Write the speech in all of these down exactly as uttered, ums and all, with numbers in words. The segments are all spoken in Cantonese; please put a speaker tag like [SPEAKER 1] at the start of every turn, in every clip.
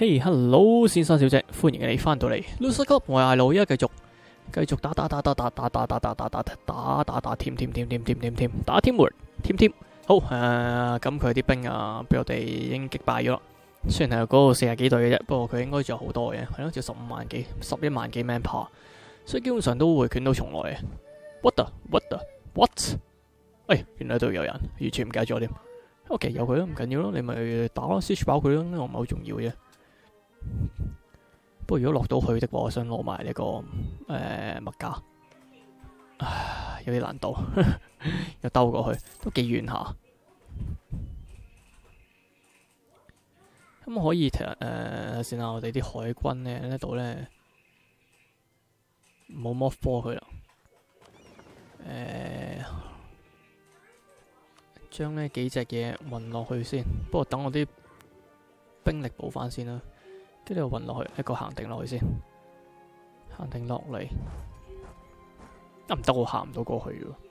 [SPEAKER 1] 嘿 ，hello， 先生小姐，歡迎你翻到嚟 Loser Club， 我係艾路，依家繼續繼續打打打打打打打打打打打打打打添添添添添添添打添 word 添添。好誒，咁佢啲兵啊，俾我哋已經擊敗咗。雖然係嗰度四十幾隊嘅啫，不過佢應該仲有好多嘅，係咯，仲有十五萬幾、十一萬幾 man power， 所以基本上都會捲土重來嘅。What the what the what？ 哎，原來度有人，完全唔記得咗添。OK， 有佢啦，唔緊要咯，你咪打咯 ，siege 爆佢咯，呢個唔係好重要嘅。不過如果落到去的話，我想攞埋呢個誒麥加，唉，有啲難度，又兜過去，都幾遠下。咁可以其實誒先啦，我哋啲海軍咧呢度咧冇剝科佢啦，誒將呢幾隻嘢運落去先。不過等我啲兵力補翻先啦，跟住運落去，一個行定落去先，行定落嚟。啊唔得，我行唔到過去喎。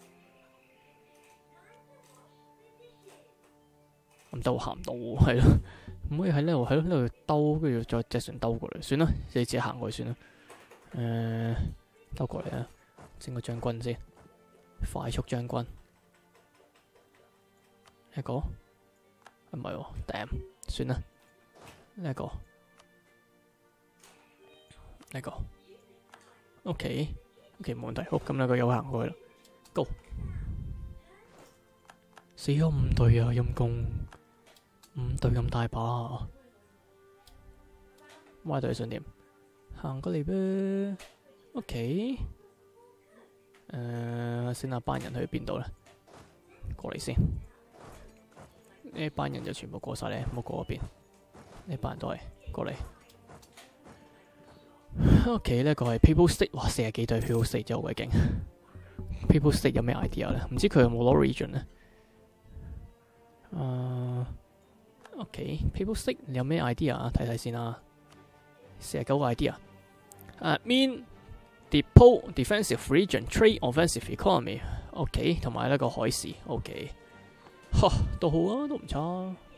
[SPEAKER 1] 唔得，我行唔到喎，係咯，唔可以喺呢度喺呢度兜，跟住再隻船兜過嚟。算啦，你自己行過去算啦。誒、呃，兜過嚟啊，整個將軍先，快速將軍。一個，唔係喎 ，damn， 算啦。呢一個，呢個 ，OK，OK 冇問題。好，咁兩個又行過去啦 ，Go。死咗五隊啊，陰公，五隊咁大把啊！歪隊想點？行過嚟唄 ，OK。誒，先啊，班人去邊度咧？過嚟先。呢班人就全部過晒咧，唔好過嗰邊。呢班人都係過嚟。OK， 呢個係 People State， 哇，四十幾隊 People State 真係好鬼勁。People State 有咩 idea 咧？唔知佢有冇攞 region 咧？誒 ，OK，People State 你有咩 idea 啊？睇睇先啦。四十九個 idea。誒 ，Mean Depot Defensive Region Trade Offensive Economy。OK， 同埋呢個海事。OK。嚇，都好啊，都唔差。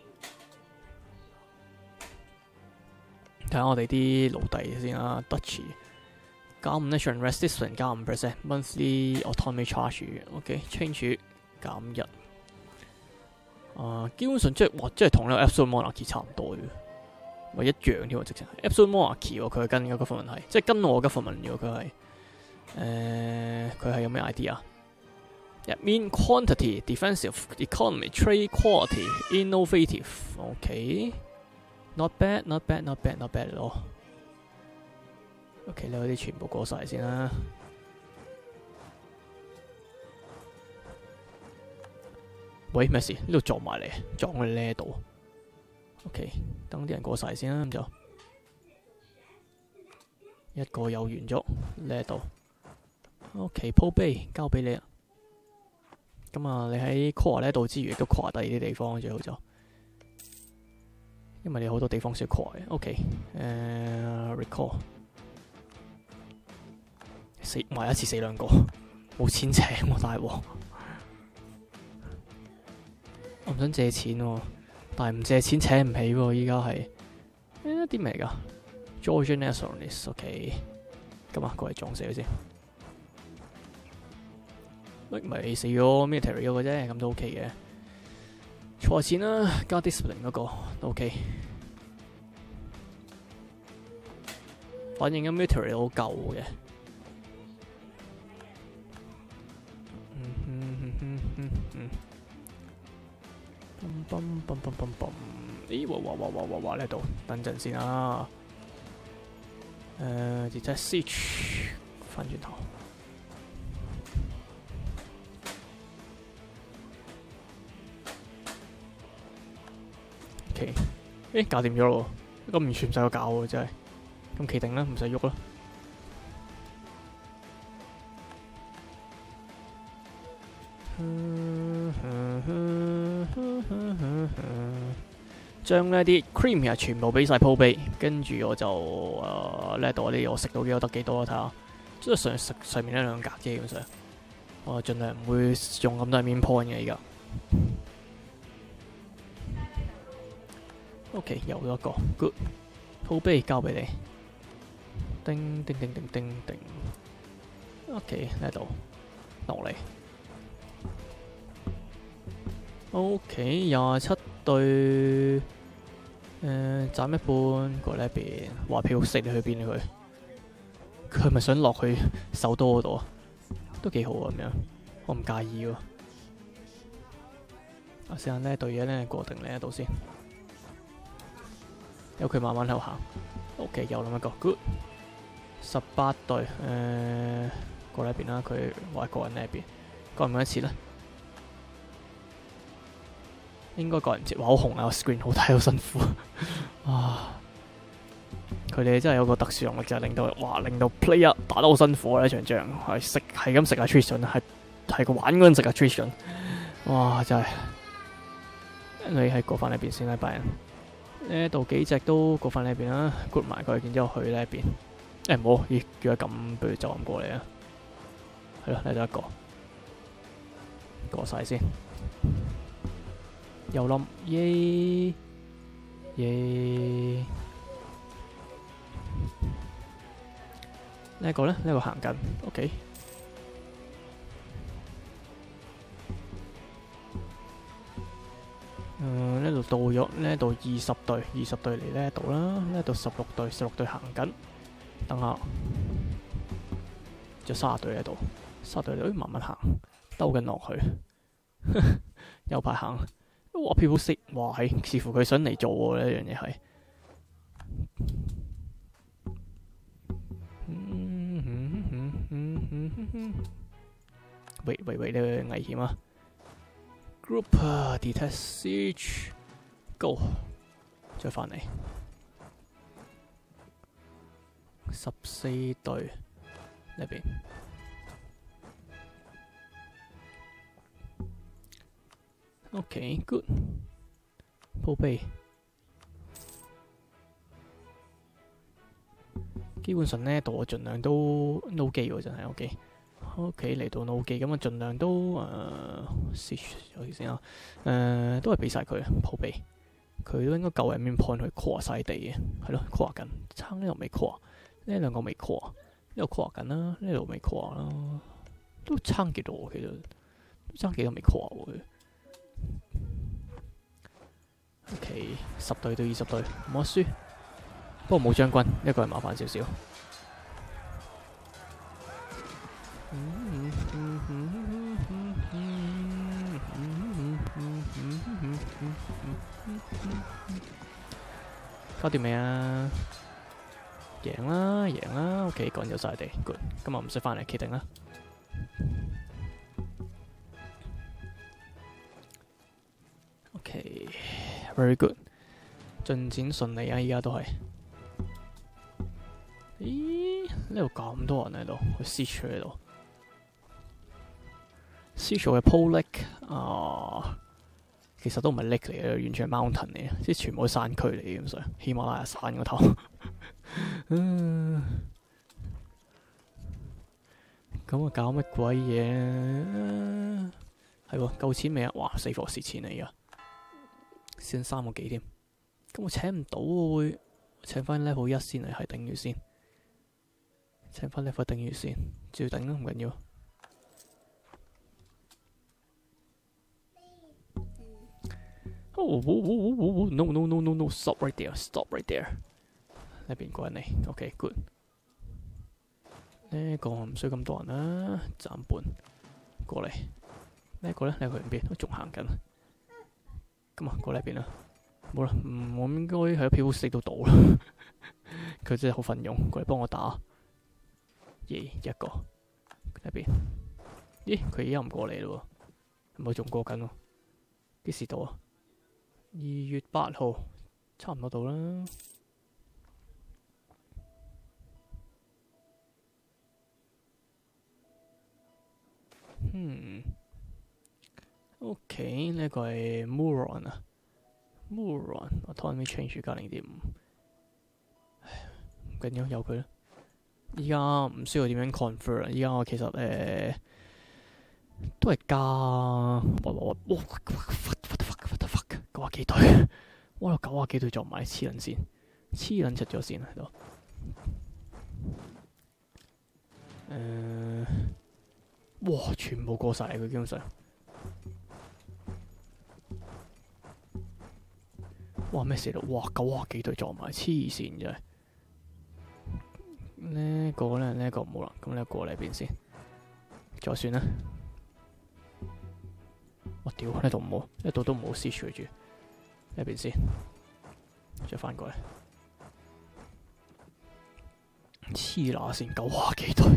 [SPEAKER 1] 睇下我哋啲奴隸先啦 ，Duchy 加五 Nation Resistance 加五 percent Monthly Autonomy Charge。OK，change 減一。啊，基本上即係哇，即係同呢個 Absolute Monarchy 差唔多嘅，咪一樣添喎，直情 Absolute Monarchy 喎，佢係跟嗰個government係，即係跟我嘅 government 嘅佢係。誒，佢係有咩 idea？Mean quantity, defensive, economy, trade quality, innovative. OK, not bad, not bad, not bad, not bad 咯。OK， 你嗰啲全部過晒先啦。喂，咩事？呢度撞埋嚟，撞去呢度。OK， 等啲人過晒先啦，咁就一個又完咗呢度。OK， 鋪碑交俾你啦。咁啊，你喺 core 呢度之餘，都 core 第二啲地方最好就，因為你好多地方需要 core 嘅。OK， 誒、uh, recall 死埋一次死兩個，冇錢請喎大鑊。我唔想借錢喎，但係唔借錢請唔起喎。依家係誒啲咩嚟㗎 ？Georgian Nationalist，OK， 咁啊，過嚟撞死佢先。咪死咗 military 嗰個啫，咁都 OK 嘅。錯錢啦，加 discipline 嗰個都 OK。反正咁 military 好舊嘅。嗯哼哼哼哼哼。嘣嘣嘣嘣嘣嘣！咦！哇哇哇哇哇哇！呢度等陣先啊。誒，直接 siege 翻轉頭。誒、欸，搞掂咗咯，咁完全唔使我搞喎，真係咁企定啦，唔使喐啦。將呢啲 cream 全部俾晒鋪碑，跟住我就誒呢度啲我食到幾多得幾多，睇下。即係上上上面呢兩格啫，基本上我盡量唔會用咁多面 point 嘅而家。 OK， 又咗一個 good， 鋪碑交俾你。叮叮叮叮叮叮。OK， 呢度落嚟。OK， 廿七對。誒、呃、斬一半過呢一邊，話票食你去邊佢？佢係咪想落去首都嗰度啊？都幾好啊咁樣，我唔介意喎。啊，試下呢對嘢咧過定呢一度先，由佢慢慢喺度行。OK， 又諗一個 good， 十八對誒、呃、過呢一邊啦，佢話過緊呢一邊，過唔過一次咧？應該過唔切，哇！好紅啊個 screen， 好睇好辛苦啊！佢哋真係有個特殊能力，就係令到哇，令到 player 打得好辛苦啊！呢場仗係食係咁食 attrition， 係係個玩嗰陣食 attrition， 哇！真係你係過翻呢邊先啦，班人呢度幾隻都過翻呢邊啦 ，group 埋佢，然之後去呢邊。誒唔好，咦？如果咁，不如就咁過嚟啊！係咯，嚟到一個過晒先。又冧，耶耶！呢一個咧，呢個行緊 ，OK。嗯，呢度到咗，呢度二十隊，二十隊嚟呢度啦，呢度十六隊，十六隊行緊。等下，就卅隊喺度，卅隊嚟，慢慢行，兜緊落去，有排行。哇！people 識，哇係，似乎佢想嚟做喎呢樣嘢係。喂喂喂，呢個危險啊 ！Group detect siege go， 再翻嚟，十四隊呢邊。OK，good， 鋪碑。基本上呢度我盡量都 no 機喎，真係 OK。OK 嚟到 no 機咁啊，盡量都誒 switch 咗先啊。誒都係俾晒佢鋪碑，佢都應該夠人面 point 去 core 晒地嘅，係咯 core 緊。撐呢度未 core， 呢兩個未 core， 呢度 core 緊啦，呢度未 core 啦，都撐幾多其實，都撐幾多未 core 喎。OK， 十隊到二十隊，冇得輸。不過冇將軍，一個人麻煩少少。搞掂未啊？贏啦，贏啦 ！OK， 趕走晒地 ，good。今日唔使翻嚟決定啦。OK，very good， 進展順利啊！依家都係。咦？呢度咁多人喺度，去 siege 喺度。siege 嘅 pole lake 啊，其實都唔係 lake 嚟嘅，完全係 mountain 嚟嘅，即係全部都山區嚟嘅咁上，喜馬拉雅山個頭。咁啊，搞乜鬼嘢？係喎，夠錢未啊？哇，死火蝕錢啊！而家先三個幾添，咁我請唔到喎，會請翻 level 一先嚟，係頂住先。請翻 level 頂住先，照頂啦，唔緊要。Oh, oh, oh, oh, oh, no, no, no, no, no, stop right there, stop right there。呢邊過人嚟 ，OK, good。呢個唔需要咁多人啦，斬半過嚟。呢個咧，呢個邊都仲行緊。咁啊，過呢邊啦。冇啦，我應該喺票四度倒啦。佢真係好奮勇，過嚟幫我打。耶，一個呢邊。咦，佢而家唔過嚟咯喎，唔係仲過緊喎？幾時到啊？二月八號，差唔多到啦。嗯 ，OK， 呢個係 Muron 啊 ，Muron， 我 time change 加零點五，唔緊要，由佢啦。依家唔需要點樣 convert 啦，依家我其實誒、呃、都係加，哇哇哇，what the fuck what the fuck， 九啊幾隊， 哇！九啊幾隊撞埋，黐撚線，黐撚出咗線喺度。誒、呃，哇！全部過晒佢基本上。哇！咩事咯？哇！九啊幾隊撞埋，黐線真係。呢個咧，呢個冇啦，咁呢過嚟邊先，再算啦。我屌，呢度冇，呢度都冇 C 住住，呢邊先，再翻過嚟。黐乸線，九啊幾隊，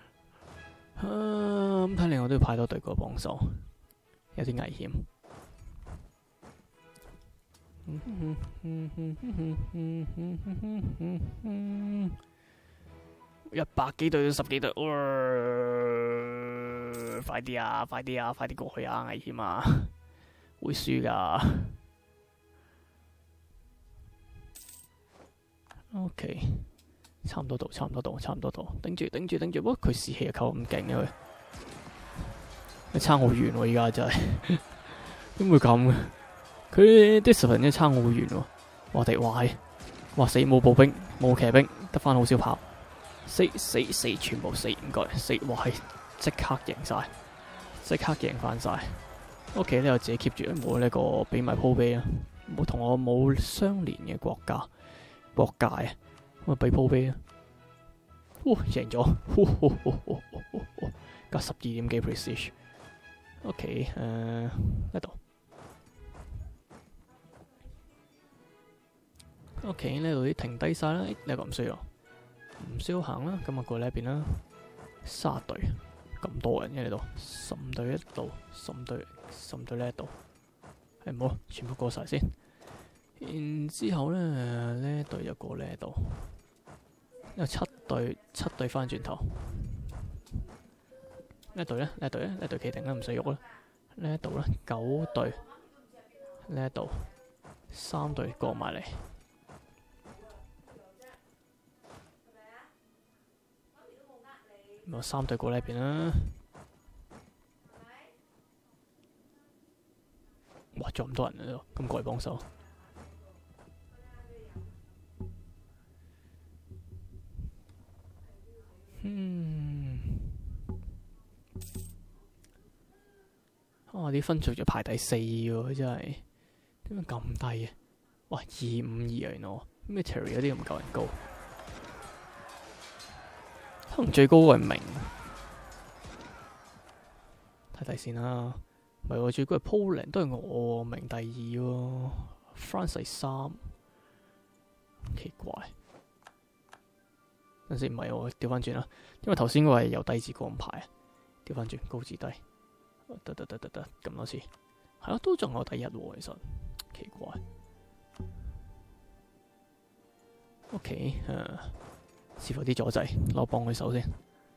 [SPEAKER 1] 啊咁睇嚟我都要派多隊過嚟幫手，有啲危險。一百幾隊到十幾隊，呃，快啲啊！快啲啊！快啲過去啊！危險啊！會輸噶。OK， 差唔多到，差唔多到，差唔多到，頂住頂住頂住！不過佢士氣又扣咁勁嘅佢，佢差好遠喎！而家真係點會咁嘅？佢 discipline 真係差好遠喎！我哋哇係，哇死冇步兵冇騎兵，得翻好少炮。死死死，全部死唔該死，哇係即刻贏晒，即刻贏翻晒。OK 呢，我自己 keep 住，冇呢個俾埋鋪碑啊，冇同我冇相連嘅國家國界啊，咁啊俾鋪碑啊，哇贏咗，加十二點幾 prestige。OK 誒呢度 ，OK 呢度啲停低晒啦，呢個唔需要。唔需要行啦，咁啊過呢一邊啦，沙隊咁多人嘅呢度，十五隊一度，十五隊十五隊呢一度，係唔好，全部過晒先。然之後咧呢隊就過呢一度，有七隊七隊翻轉頭，呢一隊咧呢一隊咧呢一隊企定啦，唔使喐啦。呢一度咧九隊，呢一度三隊過埋嚟。咁三隊過呢邊啦，哇！仲咁多人喺度，咁過嚟幫手。嗯，啊啲分數就排第四喎，真係點解咁低嘅？哇！二五二啊，原來 military 嗰啲咁唔夠人高。可能最高係明，睇睇先啦。唔係喎，最高係 Poland 都係我明第二喎 ，France 第三，奇怪。等陣先，唔係喎，調翻轉啦。因為頭先嗰個係由低至高咁排，調翻轉高至低。得得得得得，咁多次，係咯，都仲有第一喎，其實奇怪。OK， 誒、uh,。似乎啲阻滯，攞幫佢手先。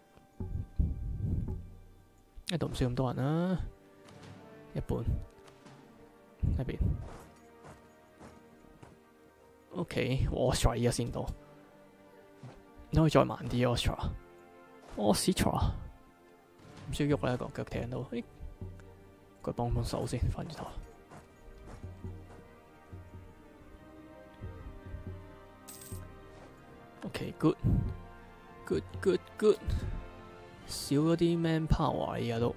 [SPEAKER 1] 呢度唔需要咁多人啦，一半呢邊。OK，Austria 依家先到，你可以再慢啲 Austria。Austria 唔需要喐啦，個腳踢到。誒，佢幫幫手先，翻轉頭。OK，good，good，good，good， 少咗啲 manpower 而家都誒，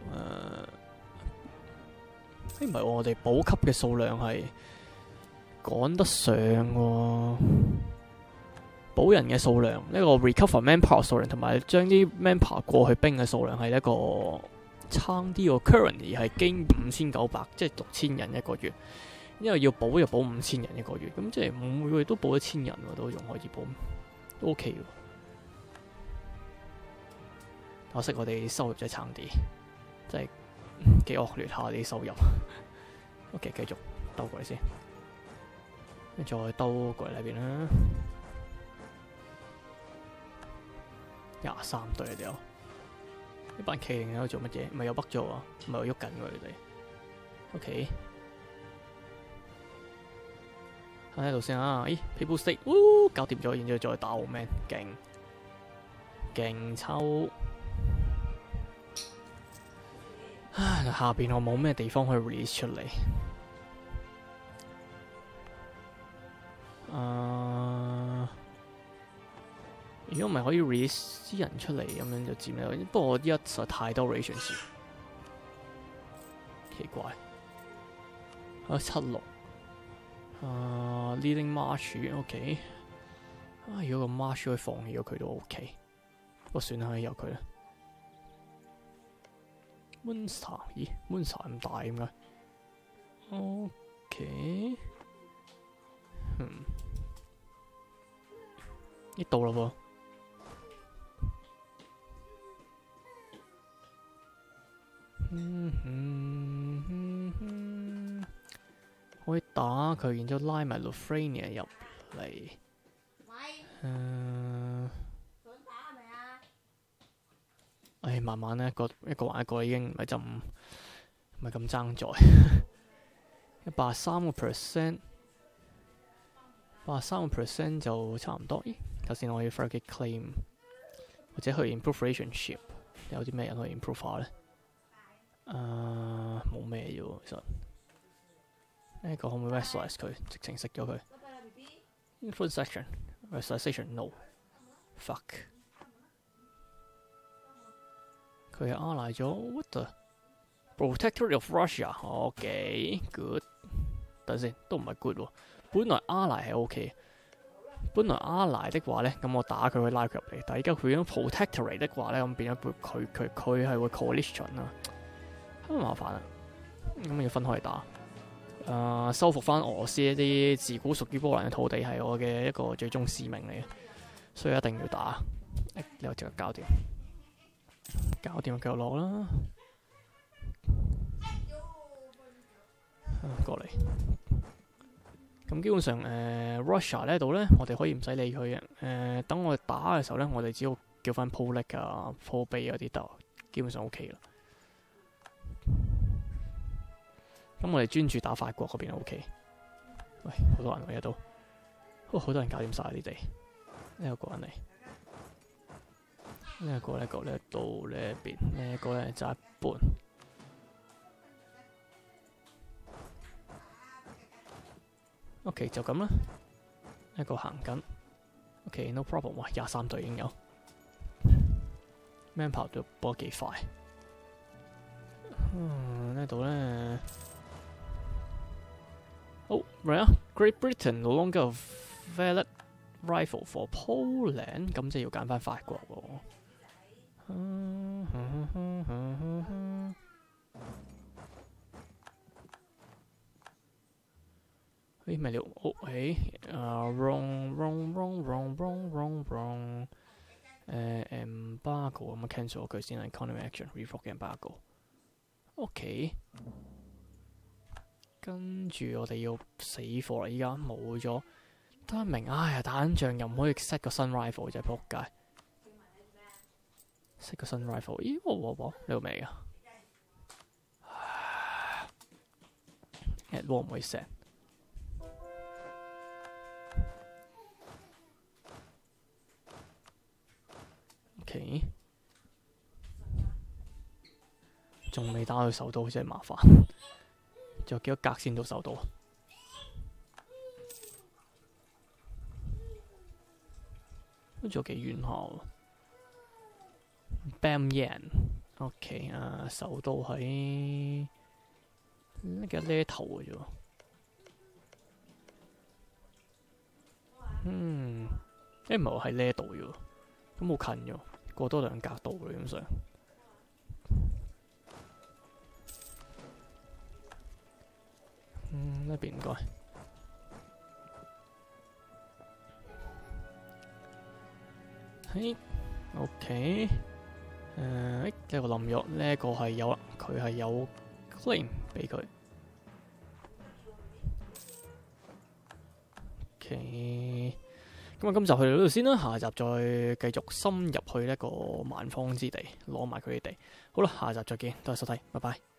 [SPEAKER 1] 誒唔係喎，我哋補給嘅數量係趕得上喎，補人嘅數量，呢個 recover manpower 數量同埋將啲 manpower 過去兵嘅數量係一個差啲喎 ，currently 係經五千九百，即係六千人一個月，因為要補又補五千人一個月，咁即係每個月都補一千人喎，都仲可以補。都 OK 喎，可惜我哋收入真係差啲，真係幾惡劣下啲收入。OK， 繼續兜過嚟先，再兜過嚟呢邊啦。廿三隊啊，屌！呢班企定喺度做乜嘢？唔係有北咗啊？唔係有喐緊喎，你哋。OK。喺度先啊！咦 ，People State，嗚，搞掂咗，然之後再打 man， 勁勁抽。唉，下邊我冇咩地方可以 release 出嚟。 誒，如果唔係可以 release 啲人出嚟咁樣就佔啦。不過我依家實在太多 rations， 奇怪。啊七六，啊 leading march OK。啊，如果個 march 可以放棄咗佢都 OK， 不過算啦，由佢啦。Monster， 咦 ，Monster 咁大點解 ？OK， 嗯，呢到啦喎。嗯嗯嗯嗯，可以打佢，然之後拉埋 Lufrania 入嚟。誒，唉，慢慢咧，一個一個還一個已經唔係就唔唔係咁爭在。一百三個 percent， 八十三個 percent 就差唔多。咦，頭先我可以 fragate claim， 或者去 improve relationship， 有啲咩人可以 improve 下咧？誒，冇咩啫喎，其實。呢個可唔可以 rationalize 佢？直情食咗佢。Influence section。Resolution no fuck 佢係 ally 咗 what the Protectorate of Russia OK good 等陣先都唔係 good 喎，本來 ally 係 OK 本來 ally 的話咧咁我打佢會拉佢入嚟，但係而家佢變咗 Protectorate 的話咧咁變咗佢佢佢係會 coalition 啊，咁麻煩啊，咁要分開嚟打。誒、uh, 收復翻俄羅斯一啲自古屬於波蘭嘅土地係我嘅一個最終使命嚟嘅，所以一定要打。誒，你又即刻搞掂，搞掂就繼續落啦。啊，過嚟。咁基本上誒、呃、Russia 呢度咧，我哋可以唔使理佢嘅。誒、呃，等我哋打嘅時候咧，我哋只要叫翻 Polik 啊、Pobay 嗰啲得，基本上 OK 啦。咁我哋專注打法國嗰邊 OK。喂，好多人喎，而家都，哦，好多人搞掂晒啲地。呢個個人嚟，呢個呢個呢度呢一邊，呢個咧就一半。OK 就咁啦，呢個行緊。OK no problem， 哇，廿三隊已經有。manpower 都波幾快。嗯，呢度咧。Oh, right. Great Britain no longer valid rifle for Poland， 咁即係要揀翻法國喎。誒咩料？哦，誒，啊 wrong wrong wrong wrong wrong wrong wrong， 誒 embargo 咁啊 cancel 佢先係 economic action revoke embargo。OK。跟住我哋要死火啦！依家冇咗，得明唉呀！打緊仗又唔可以 set 個新 rifle， 真係仆街。set 個新 rifle， 咦？喎喎喎，呢個未啊 ？at war 唔可以 set。OK， 仲未打到首都，真係麻煩。仲有幾多格先到手到？都仲有幾遠下喎 ？Bamyan，OK 啊，首都喺呢個呢頭嘅啫喎。嗯，誒唔係喎，喺呢度嘅喎，咁好近嘅喎，過多兩格到嘅基本上。嗯，呢邊唔該。嘿 ，OK， 誒，呢個冧咗，呢個係有啦，佢係有 claim 俾佢。OK，咁啊，今集去到呢度先啦，下集再繼續深入去呢個蠻荒之地，攞埋佢哋地。好啦，下集再見，多謝收睇，拜拜。